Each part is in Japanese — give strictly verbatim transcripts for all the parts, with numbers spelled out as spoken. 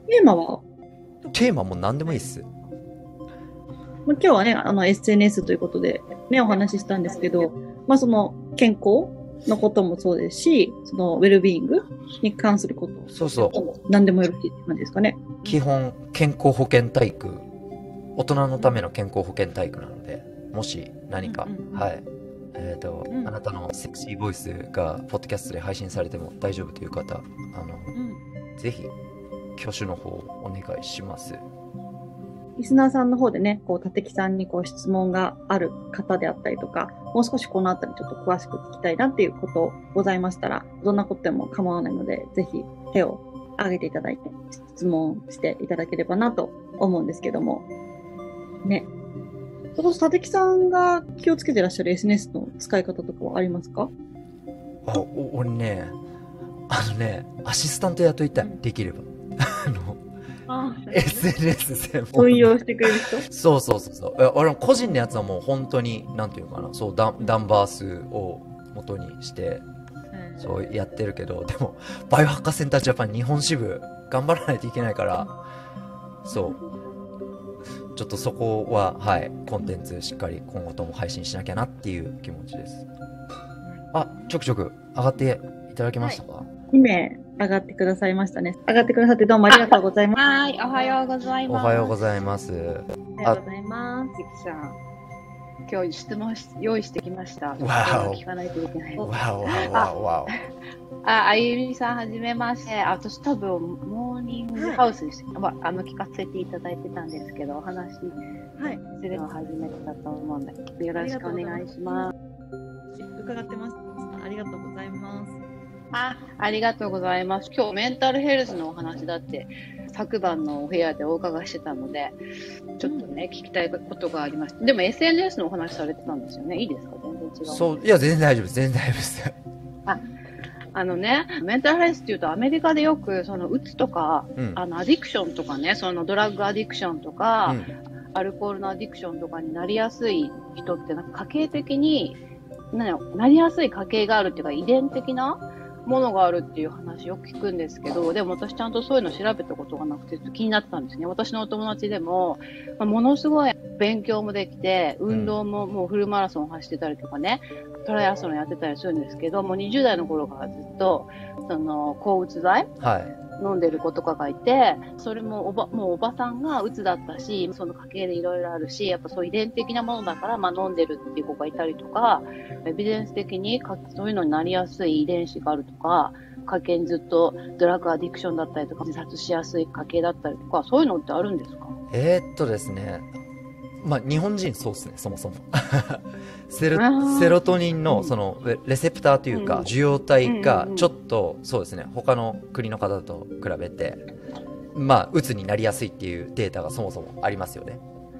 テーマは、 テーマも何でもいいっす。 まあ、今日はね、あの エスエヌエス ということで、ね、お話ししたんですけど、まあ、その健康のこともそうですし、そのウェルビーイングに関すること、 そうそう。 何でもよろしいって感じですかね。 基本、健康保険体育、大人のための健康保険体育なので、もし何か、 うんうんはい。えっ、と、 うんあなたのセクシーボイスが、ポッドキャストで配信されても大丈夫という方、あの、 うんぜひ、挙手の方お願いします。 リスナーさんの方でね、こう、立木さんにこう質問がある方であったりとか、もう少しこのあたりちょっと詳しく聞きたいなっていうことございましたら、どんなことでも構わないので、ぜひ手を挙げていただいて、質問していただければなと思うんですけども。ね。そこそ立木さんが気をつけてらっしゃる エスエヌエス の使い方とかはありますか？ あ、お俺ね、あのね、アシスタント雇いたい。できれば。あの、 ああ、 エスエヌエス 専門の。 運用してくれる人。 そうそうそうそう。え俺も個人のやつはもう本当に、なんていうのかな、そう、ダンダンバースを元にして、そうやってるけど、でも、バイオハッカーセンタージャパン日本支部、頑張らないといけないから、そう、ちょっとそこは、はい、コンテンツしっかり今後とも配信しなきゃなっていう気持ちです。あ、ちょくちょく上がっていただけましたか？ に名上がってくださいましたね。上がってくださってどうもありがとうございます。 はい、おはようございます。 おはようございます。 ありがとうございます。 関さん、今日質問し用意してきました。 わお。 聞かないといけない。 わおわおわおわお。 あ、あゆみさんはじめまして。私多分モーニングハウスで、はい、あの聞かせていただいてたんですけど、お話しするの初めてだと思うんだけど、よろしくお願いします。 伺ってます。ありがとうございます。 あ、ありがとうございます。今日メンタルヘルスのお話だって昨晩のお部屋でお伺いしてたので、ちょっとね、うん、聞きたいことがありました。でも エスエヌエス のお話されてたんですよね。いいですか？全然違う。 そう、いや、全然大丈夫です。全然大丈夫です。 あ、あのね、メンタルヘルスっていうとアメリカでよくそのうつとか、うん、あのアディクションとかね、そのドラッグアディクションとか、うん、アルコールのアディクションとかになりやすい人ってなんか家系的にななりやすい家系があるっていうか遺伝的なものがあるっていう話よく聞くんですけど、でも私ちゃんとそういうの調べたことがなくて気になってたんですね。私のお友達でも、まあ、ものすごい勉強もできて、運動ももうフルマラソン走ってたりとかね、トライアスロンやってたりするんですけど、もうにじゅう代の頃からずっと、その、抗うつ剤、はい飲んでる子とかがいて、それもおば、もうおばさんが鬱だったし、その家系でいろいろあるし、やっぱそう遺伝的なものだから、まあ飲んでるっていう子がいたりとか、エビデンス的にそういうのになりやすい遺伝子があるとか、家系にずっとドラッグアディクションだったりとか、自殺しやすい家系だったりとか、そういうのってあるんですか？ えー、っとですね、まあ日本人そうですね、そもそも。セロ、セロトニンのそのレセプターというか受容体がちょっとそうですね、他の国の方と比べてまあ鬱になりやすいっていうデータがそもそもありますよね。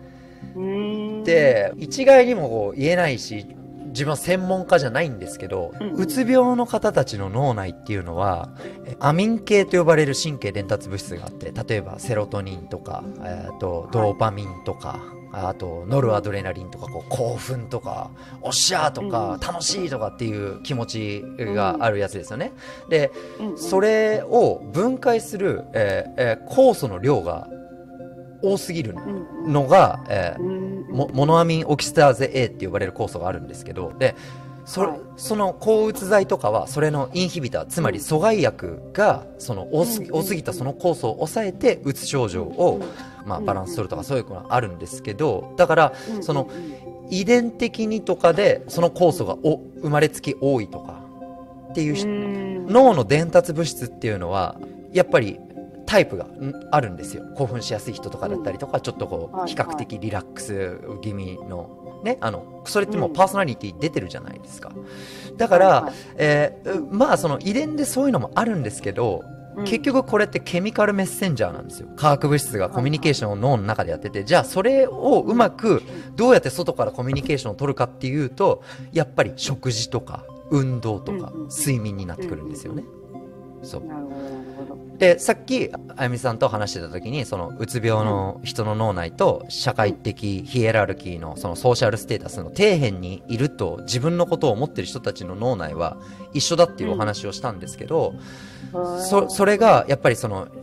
で一概にもこう言えないし、自分は専門家じゃないんですけど、うつ病の方たちの脳内っていうのはアミン系と呼ばれる神経伝達物質があって、例えばセロトニンとか、えー、とドーパミンとか、あとノルアドレナリンとか、こう興奮とかおっしゃーとか、楽しいとかっていう気持ちがあるやつですよね。でそれを分解する、えーえー、酵素の量が多すぎるのが、えー、モ, モノアミンオキシターゼ A って呼ばれる酵素があるんですけど、で そ, れその抗うつ剤とかはそれのインヒビター、つまり阻害薬がその 多, す多すぎたその酵素を抑えてうつ症状を、まあ、バランス取るとか、そういうのがあるんですけど、だからその遺伝的にとかでその酵素がお生まれつき多いとかっていう脳の伝達物質っていうのはやっぱりタイプがあるんですよ。興奮しやすい人とかだったりとか、うん、ちょっとこう、はい、比較的リラックス気味のね、あのそれってもうパーソナリティ出てるじゃないですか。だから、はいはい、えー、まあその遺伝でそういうのもあるんですけど、うん、結局これってケミカルメッセンジャーなんですよ。化学物質がコミュニケーションを脳の中でやってて、じゃあそれをうまくどうやって外からコミュニケーションを取るかっていうと、やっぱり食事とか運動とか睡眠になってくるんですよね。そう。でさっきあやみさんと話してた時に、そのうつ病の人の脳内と社会的ヒエラルキーのそのソーシャルステータスの底辺にいると自分のことを思ってる人たちの脳内は一緒だっていうお話をしたんですけど、そ, それがやっぱりその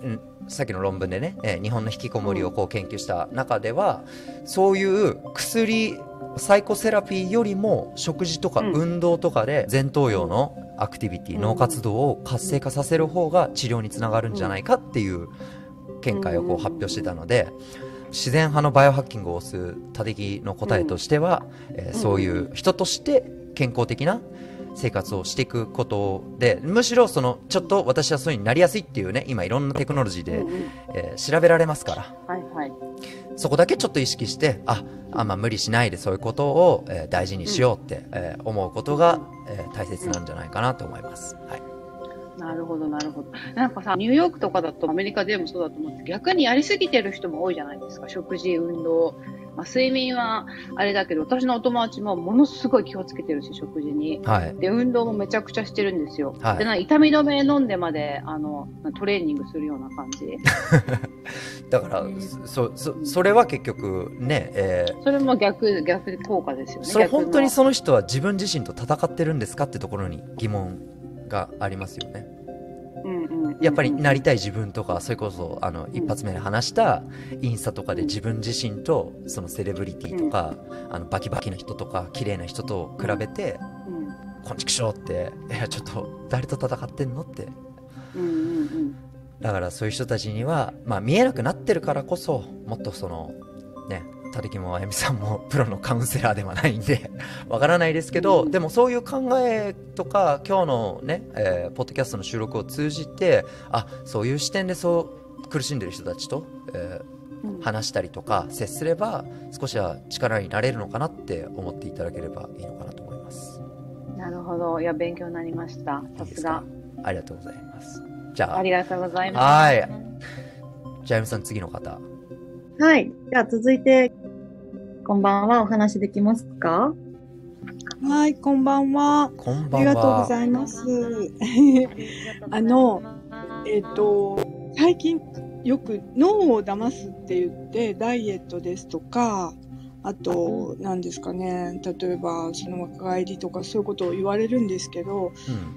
さっきの論文でね、えー、日本の引きこもりをこう研究した中では、うん、そういう薬サイコセラピーよりも食事とか運動とかで前頭葉のアクティビティ、うん、脳活動を活性化させる方が治療につながるんじゃないかっていう見解をこう発表してたので、自然派のバイオハッキングを推す立木の答えとしては、うんえー、そういう人として健康的な生活をしていくことで、むしろそのちょっと私はそういうになりやすいっていうね、今いろんなテクノロジーで、うんうんえー、調べられますから、 はいはい、 そこだけちょっと意識してああんま無理しないでそういうことを、えー、大事にしようって、うんえー、思うことが、えー、大切なんじゃないかなと思います、はい。 なるほどなるほど。なんかさ、ニューヨークとかだとアメリカでもそうだと思うんですけど、逆にやりすぎてる人も多いじゃないですか。食事、運動、まあ、睡眠はあれだけど、私のお友達もものすごい気をつけてるし、食事に、はい、で運動もめちゃくちゃしてるんですよ、はい、でな痛み止め飲んでまであのトレーニングするような感じだからそ, そ, それは結局ね、えー、 それも逆逆効果ですよね。 それ本当にその人は自分自身と戦ってるんですかってところに疑問がありますよね。 うんうんうんうん、 やっぱりなりたい自分とか、それこそあの一発目で話したインスタとかで自分自身とそのセレブリティとか、うん、あのバキバキな人とか綺麗な人と比べて、うん、こんちくしょうって、いやちょっと誰と戦ってんのって、 うんうんうん、 だからそういう人たちには、まあ、見えなくなってるからこそ、もっとそのね、立木もあやみさんもプロのカウンセラーではないんでわからないですけど、でもそういう考えとか今日のね、えー、ポッドキャストの収録を通じて、あ、そういう視点でそう苦しんでる人たちと、えー、話したりとか接すれば少しは力になれるのかなって思っていただければいいのかなと思います。 なるほど。いや、勉強になりました。さすが。 ありがとうございます。じゃあ、 ありがとうございます。 はい。じゃあ、あやみさん、次の方。 はい。じゃあ、続いて、こんばんは。お話できますか？ はい、こんばんは。 こんばんは。 ありがとうございます。あの、えっと、最近よく脳を騙すって言って、ダイエットですとか、あと、何ですかね、例えば、その若返りとかそういうことを言われるんですけど、うん、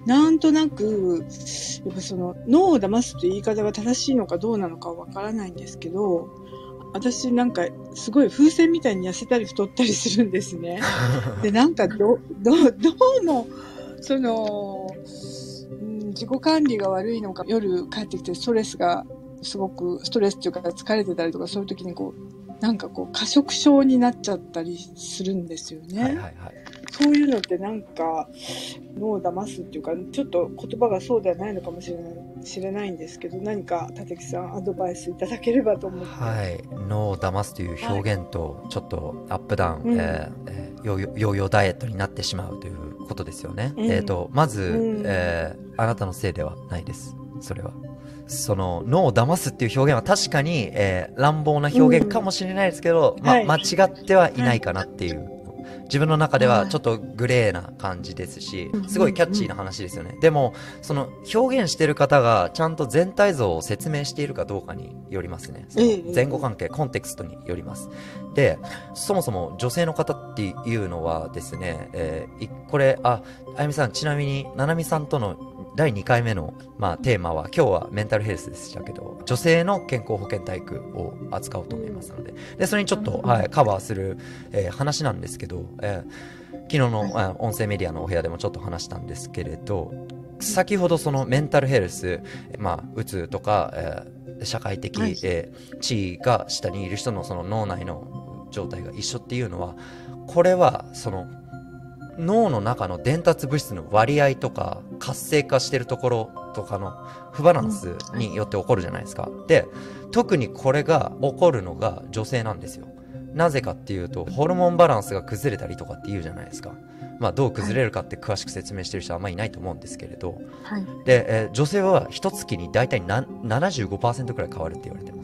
なんとなく、やっぱその、脳を騙すって言い方が正しいのかどうなのかわからないんですけど、私なんかすごい風船みたいに痩せたり太ったりするんですね。で、なんかど、ど、どうも、その、うん、自己管理が悪いのか、夜帰ってきてストレスがすごく、ストレスっていうか疲れてたりとか、そういう時にこう、なんかこう過食症になっちゃったりするんですよね。はいはいはい、そういうのってなんか脳を騙すっていうか、ちょっと言葉がそうではないのかもしれない、知れないんですけど、何か立木さんアドバイスいただければと思って。 はい、脳を騙すという表現とちょっとアップダウン、はい、えーえー、ヨーヨーヨーヨーダイエットになってしまうということですよね。うん、えーとまず、うん、えー、あなたのせいではないです。それは。その脳を騙すっていう表現は確かに、えー、乱暴な表現かもしれないですけど、うん、ま、はい、間違ってはいないかなっていう、はい、自分の中ではちょっとグレーな感じですし、すごいキャッチーな話ですよね。でもその表現してる方がちゃんと全体像を説明しているかどうかによりますね。その前後関係、コンテクストによります。で、そもそも女性の方っていうのはですね、えー、これ、あ、あやみさん、ちなみにななみさんとのだいにかいめの、まあ、テーマは、今日はメンタルヘルスでしたけど、女性の健康保険体育を扱おうと思いますので、でそれにちょっと、はい、カバーする、えー、話なんですけど、えー、昨日の、はい、音声メディアのお部屋でもちょっと話したんですけれど、先ほどそのメンタルヘルス、まあ、うつとか、えー、社会的、はい、えー、地位が下にいる人のその脳内の状態が一緒っていうのは、これはその脳の中の伝達物質の割合とか活性化してるところとかの不バランスによって起こるじゃないですか。で、特にこれが起こるのが女性なんですよ。なぜかっていうと、ホルモンバランスが崩れたりとかって言うじゃないですか。まあ、どう崩れるかって詳しく説明してる人はあんまりいないと思うんですけれど、はい、で、えー、女性は一月に大体な ななじゅうごパーセント くらい変わるって言われてます。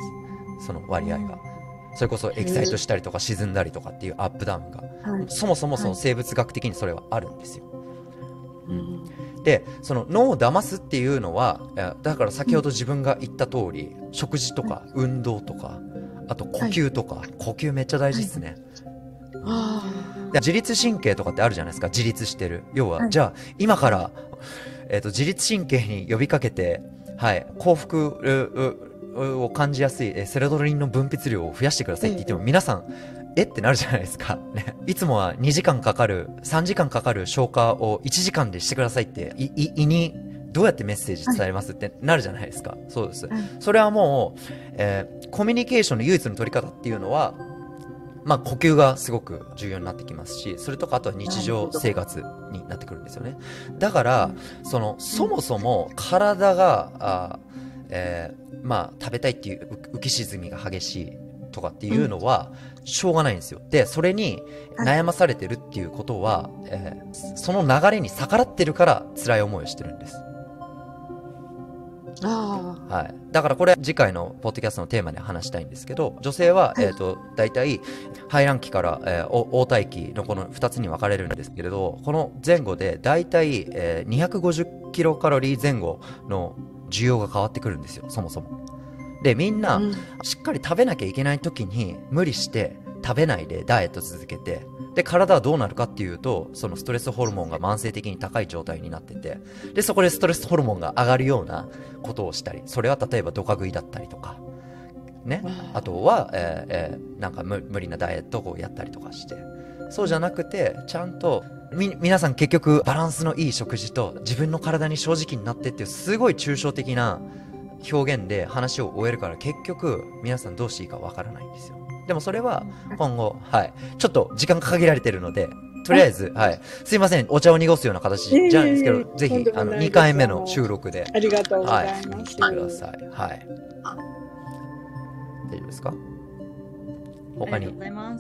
その割合が。それこそエキサイトしたりとか沈んだりとかっていうアップダウンが、はい、そもそもその生物学的にそれはあるんですよ。はい、うん、で、その脳を騙すっていうのは、だから先ほど自分が言った通り、うん、食事とか運動とか、あと呼吸とか、はい、呼吸めっちゃ大事ですね。はい、で自律神経とかってあるじゃないですか。自律してる。要は、はい、じゃあ今から、えーと、自律神経に呼びかけて、はい、幸福を感じやすいセロトニンの分泌量を増やしてくださいって言っても、皆さんえってなるじゃないですか、ね、いつもはにじかんかかるさんじかんかかる消化をいちじかんでしてくださいっていい胃にどうやってメッセージ伝えますってなるじゃないですか。そうです、それはもう、えー、コミュニケーションの唯一の取り方っていうのは、まあ、呼吸がすごく重要になってきますし、それとかあとは日常生活になってくるんですよね。だから、そのそもそも体があ、えー、まあ食べたいっていう浮き沈みが激しいとかっていうのはしょうがないんですよ。でそれに悩まされてるっていうことは、えー、その流れに逆らってるから辛い思いをしてるんです。 あはい、だからこれ次回のポッドキャストのテーマで話したいんですけど、女性は、はい、えーと大体排卵期から、えー、黄体期のこのふたつに分かれるんですけれど、この前後で大体、えー、にひゃくごじゅっキロカロリー前後の需要が変わってくるんですよ、そもそも。でみんな、うん、しっかり食べなきゃいけない時に無理して食べないでダイエット続けて、で体はどうなるかっていうと、そのストレスホルモンが慢性的に高い状態になってて、でそこでストレスホルモンが上がるようなことをしたり、それは例えばドカ食いだったりとかね、あとは、えーえー、なんか 無, 無理なダイエットをやったりとかして、そうじゃなくてちゃんとみ皆さん結局バランスのいい食事と自分の体に正直になってっていうすごい抽象的な表現で話を終えるから、結局皆さんどうしていいかわからないんですよ。でもそれは今後、はい、ちょっと時間が限られてるので、とりあえず、はい、すいません、お茶を濁すような形じゃないですけど、えー、ぜひあのにかいめの収録で、 ありがとうございます。 はい、見に来てください。はい。大丈夫ですか？他に。 ありがとうございます。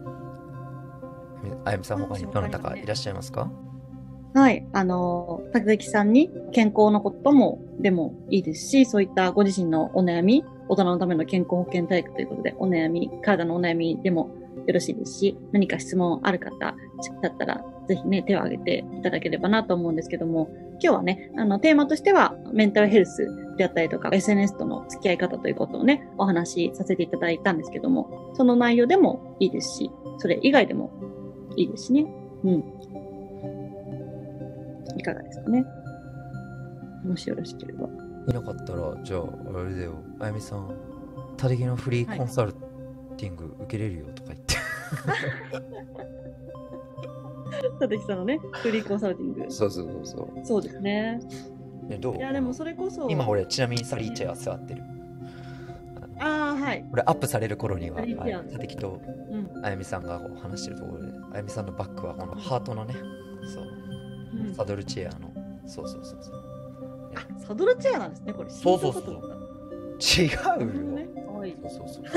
あやみさん、他にどなたかいらっしゃいますか？ はい、あの竹崎さんに健康のこともでもいいですし、そういったご自身のお悩み、大人のための健康保険体育ということでお悩み、体のお悩みでもよろしいですし、何か質問ある方だったらぜひね手を挙げていただければなと思うんですけども、今日はねあのテーマとしてはメンタルヘルスであったりとか エスエヌエス との付き合い方ということをねお話しさせていただいたんですけども、その内容でもいいですし、それ以外でもいいですしね。うん。いかがですかね。もしよろしければ。 いなかったら、じゃあ、あれだよ、あやみさん、他力のフリーコンサルティング受けれるよとか言って。 たてきさんのね、フリーコンサルティング。 そうそうそうそう。 そうですね。 ね、どう？ いや、でもそれこそ。 今俺、ちなみにサリーチェア座ってる。 ああ、はい。 これアップされる頃には、たてきとうん、 あやみさんがこう話してるところで、あやみさんのバックはこのハートのね、そう、うん、サドルチェアの、そうそうそうそう。 あ、サドルチェアなんですね、これ。 そうそうそう。違うよ。 ね、 そうそうそう。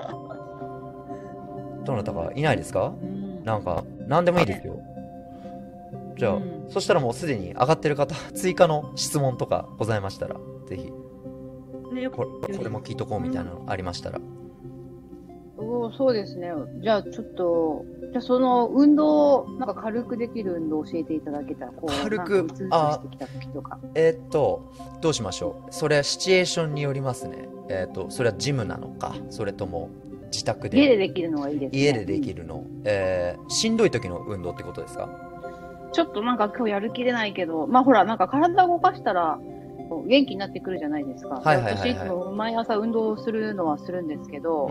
どなたかいないですか？うん、なんか、なんでもいいですよ。じゃあ、うん、そしたらもうすでに上がってる方、追加の質問とかございましたら、ぜひ。ね、これ、これも聞いとこうみたいなのありましたら。 うん、おそうですね。じゃあちょっと、じゃあその運動、なんか軽くできる運動を教えていただけたら、こう軽く、 あ、 えー、っと、どうしましょう。それはシチュエーションによりますね。えー、っと、それはジムなのか、それとも自宅で。 家でできるのがいいですね。 家でできるの。うん、えー、しんどい時の運動ってことですか？ ちょっとなんか今日やる気出ないけど、まあほら、なんか体動かしたら、元気になってくるじゃないですか。 はいはいはいはい、 私いつも毎朝運動するのはするんですけど、うん、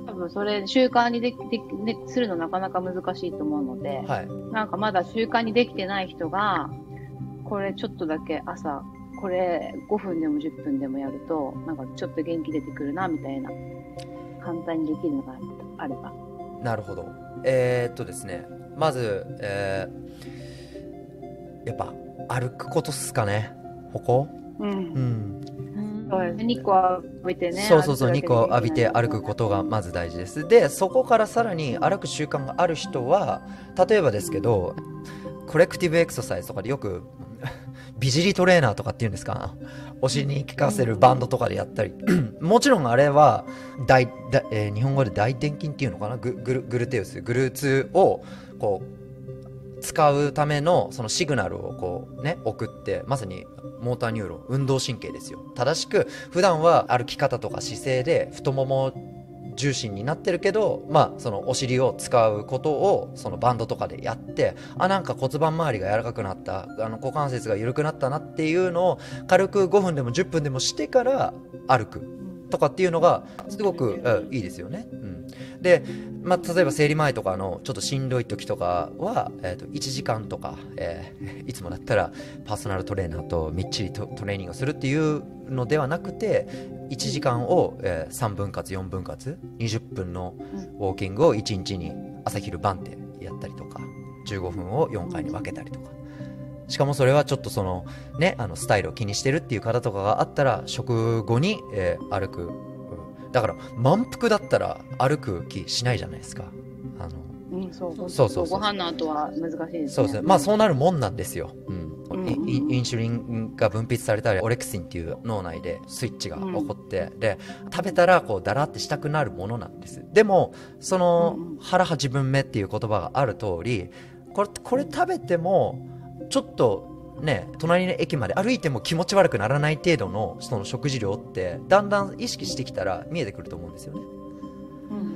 多分それ習慣にできでするのなかなか難しいと思うので、はい、なんかまだ習慣にできてない人がこれちょっとだけ朝これごふんでもじゅっぷんでもやるとなんかちょっと元気出てくるなみたいな、簡単にできるのがあれば。 なるほど。えー、っとですね、まず、えー、やっぱ歩くことっすかね。歩行。うん、うん、 そうですね。日光浴びてね。 そうそうそう、日光浴びて歩くことがまず大事です。で、そこからさらに歩く習慣がある人は、例えばですけど、コレクティブエクササイズとかでよく美尻トレーナーとかっていうんですか、お尻に効かせるバンドとかでやったり、もちろんあれは大大、えー、日本語で大臀筋っていうのかな、ググルグルテウス、グルーツをこう使うためのそのシグナルをこうね送って、まさにモーターニューロン、運動神経ですよ。正しく普段は歩き方とか姿勢で太もも重心になってるけど、まあそのお尻を使うことをそのバンドとかでやって、あ、なんか骨盤周りが柔らかくなった、あの股関節が緩くなったなっていうのを軽くごふんでもじゅっぷんでもしてから歩く。 とかっていうのがすごく、うん、いいですよね。うん、で、まあ、例えば生理前とかのちょっとしんどい時とかは、えー、といちじかんとか、えー、いつもだったらパーソナルトレーナーとみっちり ト, トレーニングをするっていうのではなくて、いちじかんを、えー、さんぶん割よんぶん割にじゅっぷんのウォーキングをいちにちに朝昼晩でやったりとか、じゅうごふんをよんかいに分けたりとか、しかもそれはちょっとそのね、あのスタイルを気にしてるっていう方とかがあったら食後に、えー、歩く、うん、だから満腹だったら歩く気しないじゃないですか。あの、 うん、そうそうそうそうそう、 ご飯の後は難しいですね。 そうですね、まあそうなるもんなんですよ。うん、 うん、 イ, インシュリンが分泌されたりオレクシンっていう脳内でスイッチが起こって、うん、で食べたらこうだらってしたくなるものなんです。でもその、うん、腹八分目っていう言葉がある通り、これ、これ食べてもちょっとね、隣の駅まで歩いても気持ち悪くならない程度のその食事量ってだんだん意識してきたら見えてくると思うんですよね。うんうん、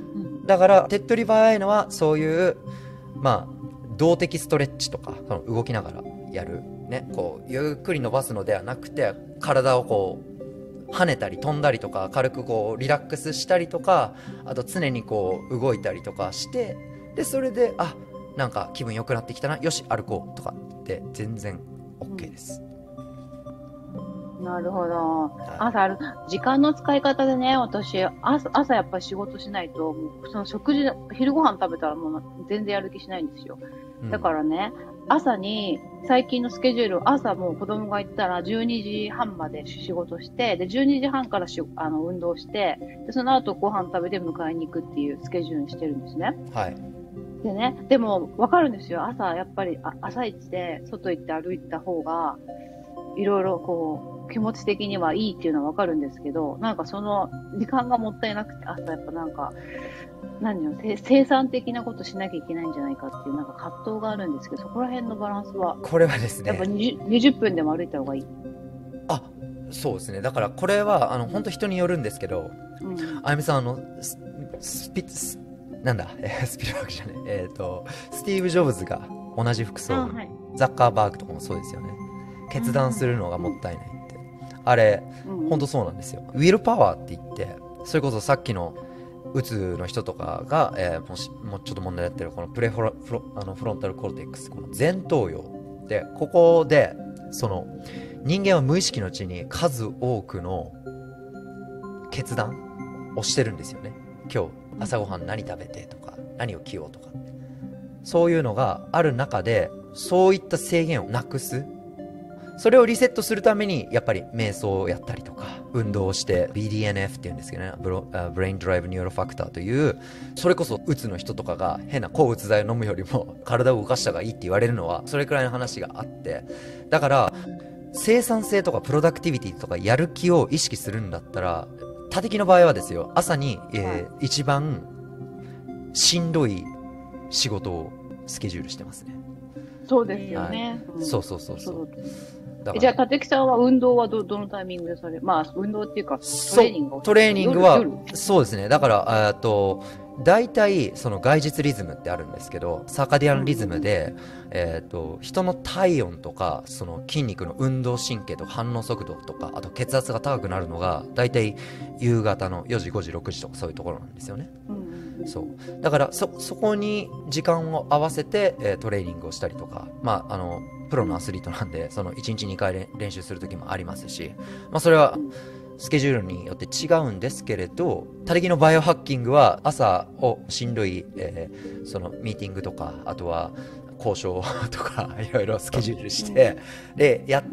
だから手っ取り早いのはそういうまあ動的ストレッチとか、その動きながらやるね、こうゆっくり伸ばすのではなくて、体をこう跳ねたり飛んだりとか、軽くこうリラックスしたりとか、あと常にこう動いたりとかして、でそれであなんか気分良くなってきたな、よし歩こうとかって全然 OK です、 うん、なるほど。朝ある時間の使い方でね、私 朝, 朝やっぱり仕事しないと、もうその食事昼ご飯食べたらもう全然やる気しないんですよ。だからね、朝に最近のスケジュール、朝もう子供が行ったらじゅうにじはんまで仕事して、でじゅうにじはんからしあの運動して、でその後ご飯食べて迎えに行くっていうスケジュールにしてるんですね。 はい。 でね、でも分かるんですよ。朝やっぱりあ朝一で外行って歩いた方がいろいろこう気持ち的にはいいっていうのは分かるんですけど、なんかその時間がもったいなくて、朝やっぱなんか何よ生産的なことしなきゃいけないんじゃないかっていうなんか葛藤があるんですけど、そこら辺のバランスはこれはですね、 やっぱにじゅっぷんでも歩いた方がいい。 あ、そうですね。だからこれはあの本当人によるんですけど、うん、あゆみさんあのススピスなんだ、えー、スピルバーグじゃねえ、えーとスティーブ・ジョブズが同じ服装、はい、ザッカーバーグとかもそうですよね。決断するのがもったいないって、うん、あれ、うん、本当そうなんですよ。ウィルパワーって言って、それこそさっきのうつの人とかが、えー、もしもうちょっと問題やってるこのプレフロフロあのフロンタルコルテックス、この前頭葉で、ここでその人間は無意識のうちに数多くの決断をしてるんですよね。今日朝ごはん何食べてとか何を着ようとか、そういうのがある中で、そういった制限をなくす、それをリセットするためにやっぱり瞑想をやったりとか運動をして ビーディーエヌエフ っていうんですけどね、ブロブレインドライブニューロファクターという、それこそうつの人とかが変な抗うつ剤を飲むよりも体を動かした方がいいって言われるのはそれくらいの話があって、だから生産性とかプロダクティビティとかやる気を意識するんだったら、他的の場合はですよ、朝に、えー、一番しんどい仕事をスケジュールしてますね。 そうですよね、 はい、うん、そうそうそうそう。 じゃあ立木さんは運動は ど, どのタイミングでされる？まあ運動っていうかトレーニングをトレーニングはそうですね。だからえっと大体その外日リズムってあるんですけど、サーカディアンリズムで、うん、えっと人の体温とかその筋肉の運動神経とか反応速度とか、あと血圧が高くなるのが大体夕方のよじごじろくじとかそういうところなんですよね。うん、そうだから そ, そこに時間を合わせて、えー、トレーニングをしたりとか、まああのプロのアスリートなんで、そのいちにちにかい練習する時もありますし、まあ、それはスケジュールによって違うんですけれど、他力のバイオハッキングは朝をしんどい、えー、そのミーティングとか、あとは交渉とかいろいろスケジュールしてでやって、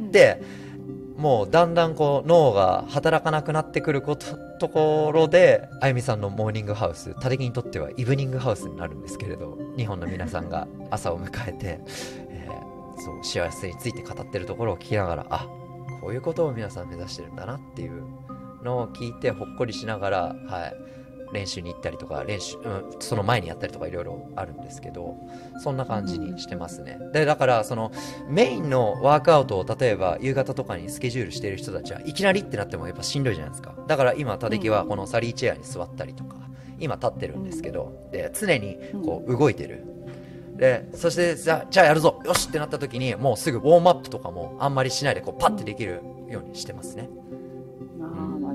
もうだんだんこう脳が働かなくなってくることところで、あゆみさんのモーニングハウス、他力にとってはイブニングハウスになるんですけれど、日本の皆さんが朝を迎えてそう幸せについて語ってるところを聞きながら、あ、こういうことを皆さん目指してるんだなっていうのを聞いてほっこりしながら、はい、練習に行ったりとか練習、うん、その前にやったりとかいろいろあるんですけど、そんな感じにしてますね。でだからそのメインのワークアウトを例えば夕方とかにスケジュールしている人たちはいきなりってなってもやっぱしんどいじゃないですか。だから今立木はこのサリーチェアに座ったりとか、今立ってるんですけど、で常にこう動いてる。でそしてじゃあ、じゃあやるぞよしってなった時にもうすぐウォームアップとかもあんまりしないでこうパッてできるようにしてますね。 あ、なるほど。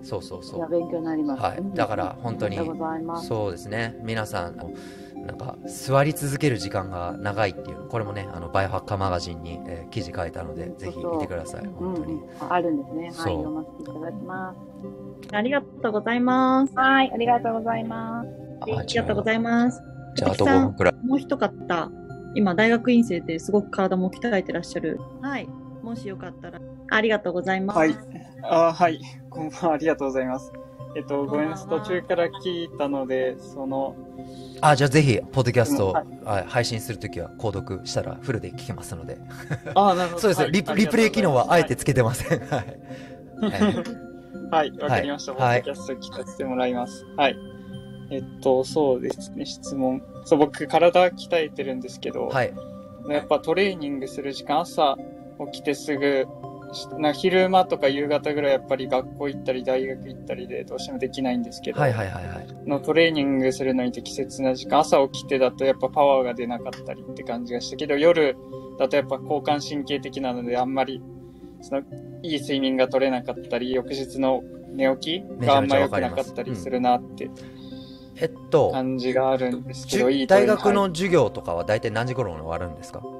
そうそうそう。 いや、勉強になります。 はい。だから本当に、 ありがとうございます。 そうですね。皆さん、なんか座り続ける時間が長いっていう、これもね、あのバイオハッカーマガジンに、えー記事書いたので、ぜひ見てください。本当に。 うんうん、あるんですね。はい、 そう読ませていただきます。 ありがとうございます。 はい、ありがとうございます。 ありがとうございます。 じゃあ、あとごふんくらい。 もう一方、今、大学院生ですごく体も鍛えてらっしゃる。はい。もしよかったら、ありがとうございます。 はい。あ、はい。こんばんは。ありがとうございます。えっと、ごめんなさい。途中から聞いたので、その、 あ、じゃあぜひ、ポッドキャストを、 はいはい配信するときは、購読したらフルで聞けますので。 あ、なるほど。 そうですね、 はいリプ。リプレイ機能はあえてつけてません。はい。 はい、わかりました。ポはいッドキャスト聞かせてもらいます。はい。えっと、そうですね、質問。そう、僕、体鍛えてるんですけど、 はい。 やっぱトレーニングする時間、朝起きてすぐ、な昼間とか夕方ぐらいやっぱり学校行ったり大学行ったりでどうしてもできないんですけど、 はいはいはいはい。 のトレーニングするのに適切な時間、朝起きてだとやっぱパワーが出なかったりって感じがしたけど、夜だとやっぱ交感神経的なのであんまりそのいい睡眠が取れなかったり、翌日の寝起きがあんま良くなかったりするなってえっと、 感じがあるんですけど、 じゅいいトレーニング大学の授業とかは大体何時頃に終わるんですか？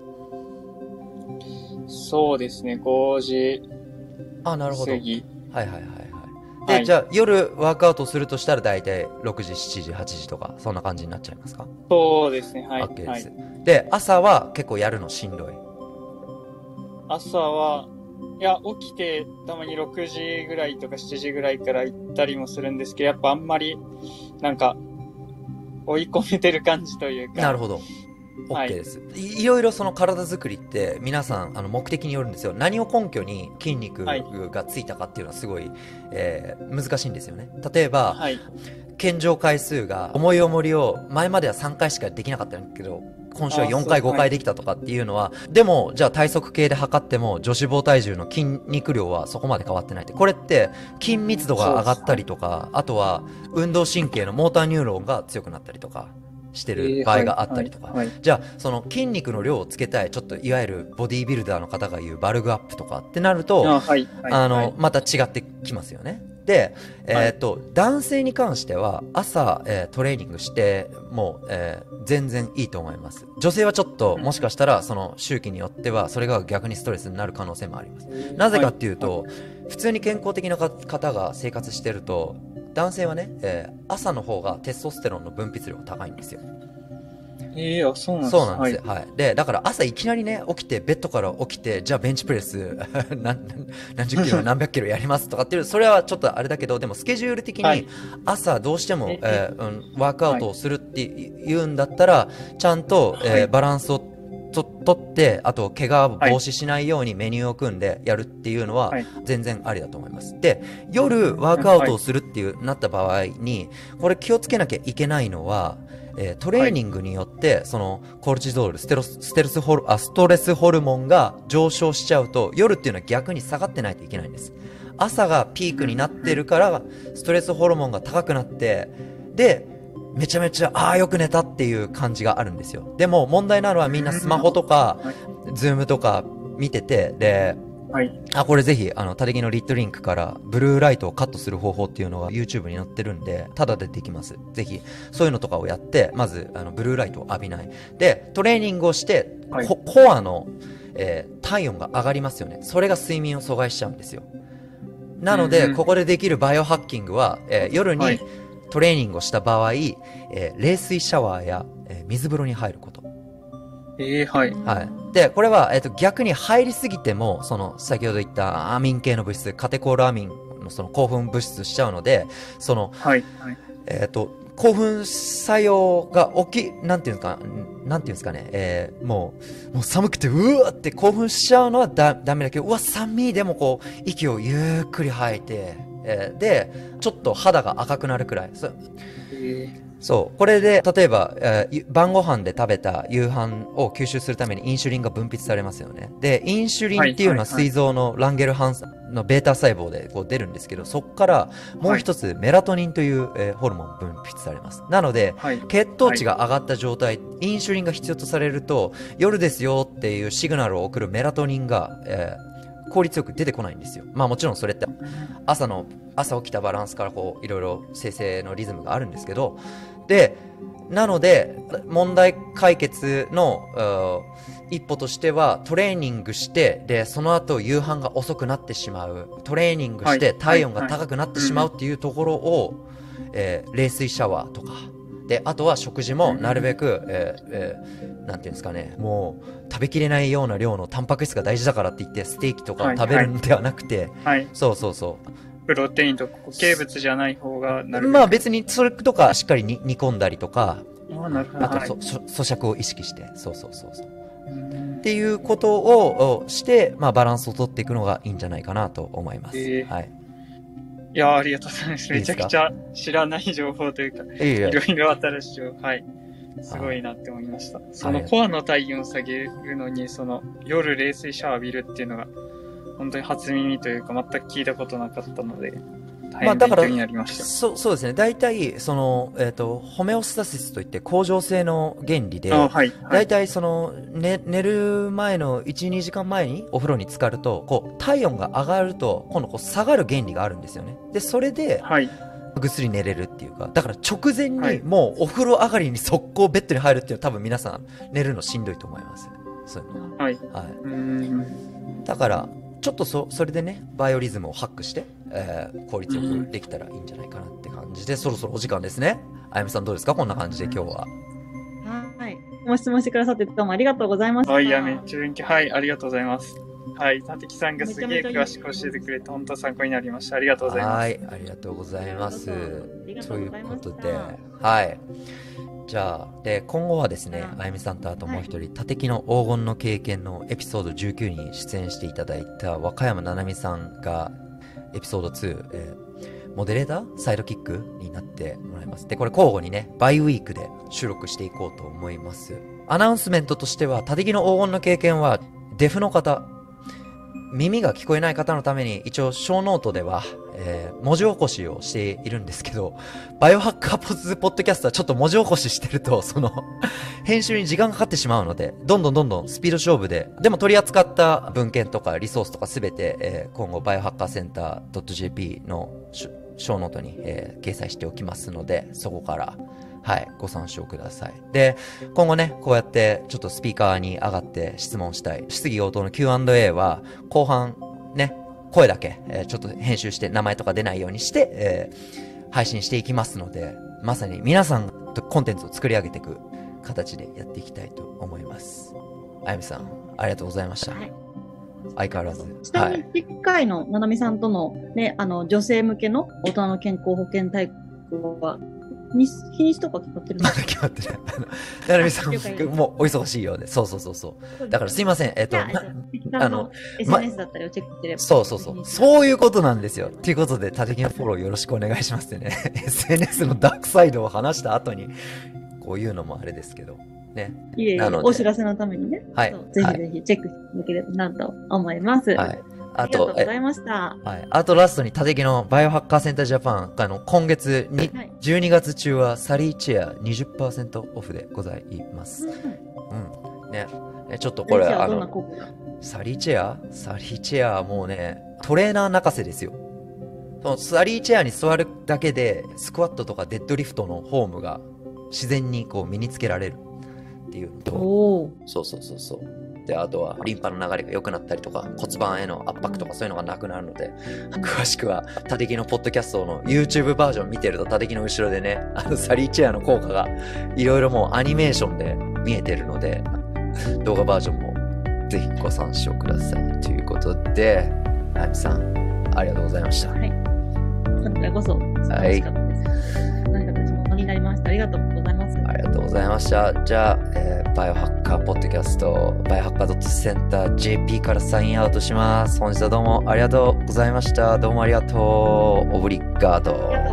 そうですね、ごじあ、なるほど。 過ぎ。 はいはいはいはい。で、 はいじゃあ夜ワークアウトするとしたら大体ろくじ、しちじ、はちじとか、そんな感じになっちゃいますか？ そうですね、はい。 OK ではいす。で、朝は結構やるのしんどい。 朝は、いや、起きてたまにろくじぐらいとかしちじぐらいから行ったりもするんですけど、やっぱあんまり、なんか、追い込めてる感じというか。 なるほど。 はい OK です。いいろいろその体作りって皆さんあの目的によるんですよ。何を根拠に筋肉がついたかっていうのはすごい、えー難しいんですよね。例えば、 はい。 健常回数が重い重りを前まではさんかいしかできなかったんだけど、今週はよんかいあそうごかいできたとかっていうのは、でもじゃあ体側計で測っても女子肪体重の筋肉量はそこまで変わってないって、これって筋密度が上がったりとか、あとは運動神経のモーターニューロンが強くなったりとかしてる場合があったりとか、 はいはいはいじゃあその筋肉の量をつけたい、ちょっといわゆるボディービルダーの方が言うバルグアップとかってなると、 あ、はい。はいあの、 はいまた違ってきますよね。で、えっ、と、男性に関しては朝、えートレーニングしても、えー全然いいと思います。女性はちょっと、もしかしたらその周期によってはそれが逆にストレスになる可能性もあります。なぜかっていうと、普通に健康的なか方が生活してると、男性はね、えー朝の方がテストステロンの分泌量が高いんですよ。 ええあ、そうなんですそうなんですよ。 はい。 はい。で、だから朝いきなりね、起きて、ベッドから起きて、じゃあベンチプレス何、何十キロ、何百キロやりますとかっていう、それはちょっとあれだけど、でもスケジュール的にはい朝どうしても、 ええーうん、ワークアウトをするっていうんだったら、ちゃんと、えーはいバランスをと取って、あと怪我を防止しないようにメニューを組んでやるっていうのははい全然ありだと思います。で、夜ワークアウトをするっていうなった場合に、これ気をつけなきゃいけないのは、えートレーニングによって、そのコルチゾール、ステロス、ステルスホル、あ、ストレスホルモンが上昇しちゃうと、夜っていうのは逆に下がってないといけないんです。朝がピークになってるから、ストレスホルモンが高くなって、で、めちゃめちゃ、ああ、よく寝たっていう感じがあるんですよ。でも問題なのはみんなスマホとか、ズームとか見てて、で、 はい。 あ、これぜひ、あの、タデギのリットリンクから、ブルーライトをカットする方法っていうのが YouTube に載ってるんで、ただでできます。ぜひ、そういうのとかをやって、まず、あの、ブルーライトを浴びない。で、トレーニングをして、 はいココアの、えー体温が上がりますよね。それが睡眠を阻害しちゃうんですよ。なので、 うんうんここでできるバイオハッキングは、えー夜にはいトレーニングをした場合、えー冷水シャワーや、えー水風呂に入ること。 ええはい。 はい。で、これは、えっと、逆に入りすぎても、その、先ほど言ったアミン系の物質、カテコールアミンのその興奮物質しちゃうので、その、 はい。はい。 えっと、興奮作用が起き、なんていうんですか、なんていうんですかね、えー、もう、もう寒くて、うわーって興奮しちゃうのはだ、ダメだけど、うわ、寒いでもこう、息をゆっくり吐いて、えーで、ちょっと肌が赤くなるくらい。そええそう。これで、例えば、えー晩ご飯で食べた夕飯を吸収するためにインシュリンが分泌されますよね。で、インシュリンっていうのははいはいはい膵臓のランゲルハンのベータ細胞でこう出るんですけど、そこからもう一つメラトニンという、えーホルモン分泌されます。なので、 はい。 血糖値が上がった状態、インシュリンが必要とされると、夜ですよっていうシグナルを送るメラトニンが、えー効率よく出てこないんですよ。まあもちろんそれって朝の朝起きたバランスからこういろいろ生成のリズムがあるんですけど、でなので問題解決の一歩としてはトレーニングして、でその後夕飯が遅くなってしまう、トレーニングして体温が高くなってしまうっていうところを、えー、冷水シャワーとかで、あとは食事もなるべく、えーえー、なんていうんですかね、もう食べきれないような量のタンパク質が大事だからって言ってステーキとかを食べるんではなくて、 はいはい、 そうそうそうプロテインとか固形物じゃない方がなるべく、 まあ別にそれとかしっかりに煮込んだりとか、 あ, なるほど、 あと、はい、咀嚼を意識して、そうそうそうそうっていうことをして、まあ、バランスを取っていくのがいいんじゃないかなと思います。 えー、 はい。 いや、ありがとうございます。めちゃくちゃ知らない情報というか、いいろいろ新しい情報、はい。すごいなって思いました。そのコアの体温を下げるのに、その夜冷水シャワー浴びるっていうのが、本当に初耳というか、全く聞いたことなかったので、大変勉強になりました。まあ、 そう、そうですね。大体、その、えっと、ホメオスタシスといって恒常性の原理で、 はいはい、 大体その、ね、寝る前のいち、にじかんまえにお風呂に浸かると、こう、体温が上がると、今度こう下がる原理があるんですよね。で、それで、 はい、 ぐっすり寝れるっていうか、だから直前にもうお風呂上がりに速攻ベッドに入るっていうのは多分皆さん寝るのしんどいと思います。そういうのは。 はい。 はい。 うーん。 だから、ちょっとそ、それでね、バイオリズムをハックして、えー、効率よくできたらいいんじゃないかなって感じで、そろそろお時間ですね。あやみさんどうですか？こんな感じで今日は。 はい。ご質問してくださってどうもありがとうございました。 はい、やめっちゃ勉強。はい、ありがとうございます。はい、立木さんがすげえ詳しく教えてくれて、本当参考になりました。ありがとうございます。 はい、ありがとうございます。ということで、はい。じゃあ、で、今後はですね、あやみさんとあともう一人、立木の黄金の経験のエピソードじゅうきゅうに出演していただいた若山ななみさんが、エピソードツー、えー、モデレーターサイドキックになってもらいます。で、これ交互にね、バイウィークで収録していこうと思います。アナウンスメントとしては、立木の黄金の経験は、デフの方、耳が聞こえない方のために一応小ノートでは、えー、文字起こしをしているんですけど、バイオハッカーポズポッドキャストはちょっと文字起こししてると、その編集に時間かかってしまうので、どんどんどんどんスピード勝負で、でも取り扱った文献とかリソースとかすべて、えー、今後バイオハッカーセンター .jp の小ノートに、えー、掲載しておきますので、そこからはい、ご参照ください。で、今後ね、こうやってちょっとスピーカーに上がって質問したい。質疑応答の キューアンドエー は、後半ね、声だけ、えー、ちょっと編集して名前とか出ないようにして、えー、配信していきますので、まさに皆さんとコンテンツを作り上げていく形でやっていきたいと思います。あやみさん、ありがとうございました。はい、相変わらず。 ちなみに、次回のななみさんとのね、あの、女性向けの大人の健康保険大会は、日にちとか決まってるまだ決まってない。ななみさんもうお忙しいようで。そうそうそうそう。だからすいません。えっと、 あの、エスエヌエス だったりをチェックすれば。 そうそうそう。そういうことなんですよ。ということで、立木のフォローよろしくお願いしますってね。エスエヌエス のダークサイドを話した後に、こういうのもあれですけど。ね。 いえいえ、お知らせのためにね。 はい。 ぜひぜひチェックしていただければなと思います。 はい。 あと、ありがとうございました。 はい。あとラストに、立木のバイオハッカーセンタージャパン、あの、今月に、はい、じゅうにがつ中はサリーチェア にじゅっパーセント オフでございます。うん。うん、ね。ちょっとこれ、あの、サリーチェアサリーチェアはもうね、トレーナー泣かせですよ。そのサリーチェアに座るだけで、スクワットとかデッドリフトのフォームが自然にこう身につけられるっていうのと、 おそうそうそうそう。で、あとはリンパの流れが良くなったりとか、骨盤への圧迫とかそういうのがなくなるので、詳しくは立木のポッドキャストの YouTube バージョン見てると、立木の後ろでね、あのサリーチェアの効果がいろいろもうアニメーションで見えてるので、動画バージョンもぜひご参照くださいということで、あやみさんありがとうございました。はい、 こちらこそ楽しかったです。何か私もになりました。ありがとうございます。 ありがとうございました。じゃあ、えー、バイオハッカーポッドキャスト、バイオハッカー .center ジェーピー からサインアウトします。本日はどうもありがとうございました。どうもありがとう。オブリガード。